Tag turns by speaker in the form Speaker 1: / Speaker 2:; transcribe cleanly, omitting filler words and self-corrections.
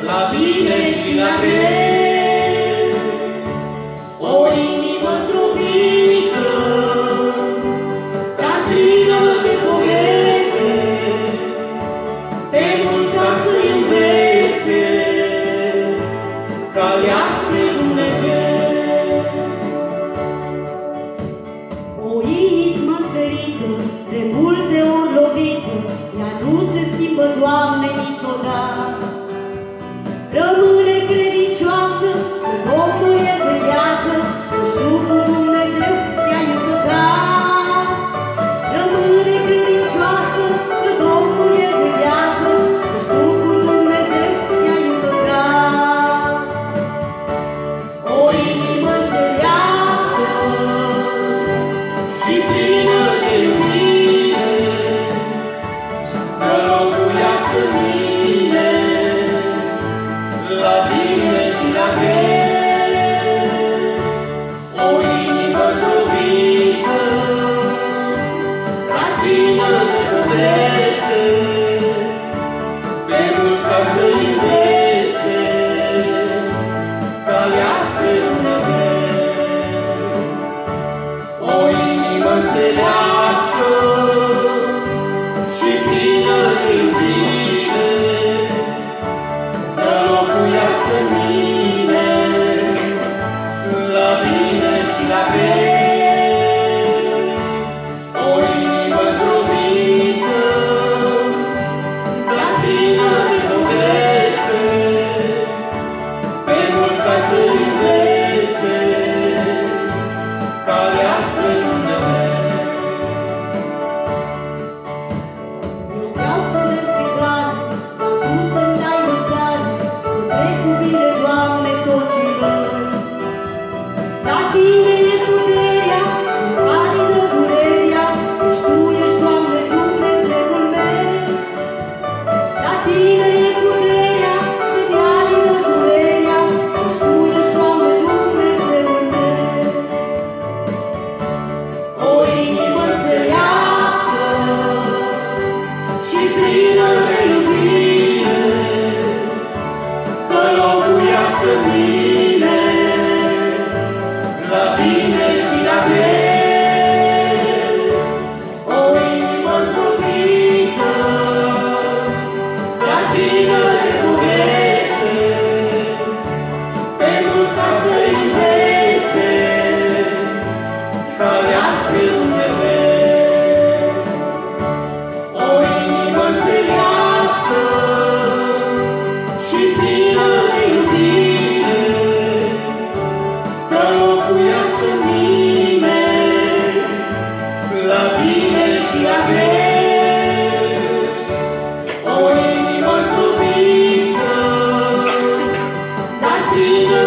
Speaker 1: la bine și la greu. O inimă zdrobită, dar plină de poețe, pe mulți ca să-i învețe calea spre Dumnezeu.
Speaker 2: O inimă sferită, de multe ori lovită, ea nu se schimbă, Doamne, niciodată. Rămâne credincioasă, că Domnul e în viață, căci tu cu Dumnezeu te-ai împăcat. Rămâne credincioasă, că Domnul e în viață, căci tu cu Dumnezeu te-ai împăcat.
Speaker 1: O inimă înțeleaptă și plină de iubire, să locuiască în mine, la bine și la greu. O inimă zdrobită, dar plină de povețe, pe mulți ca să-i învețe calea spre Dumnezeu. O inimă înțeleaptă și plină de iubire, să locuiască în mine, la bine și la greu. O inimă zdrobită, dar plină de povețe, pe mulți ca să-i învețe calea spre Dumnezeu.
Speaker 2: Eu vreau să merg pe cale, dar tu să-mi dai răbdare, să trec cu bine, Doamne, tot ce-i rău. La tine e puterea ce-mi alină durerea, căci tu ești, Doamne, Dumnezeul meu. La tine e puterea ce-mi alină durerea, căci tu ești, Doamne, Dumnezeul meu.
Speaker 1: O inimă înțeleaptă și plină de iubire, să locuiască în mine, la bine și la greu. O inimă zdrobită, dar plină de povețe, pe mulți ca să-i învețe calea spre Dumnezeu. O inimă înțeleaptă și plină de iubire, să locuiască în mine, la bine și la greu. O inimă zdrobită, dar plină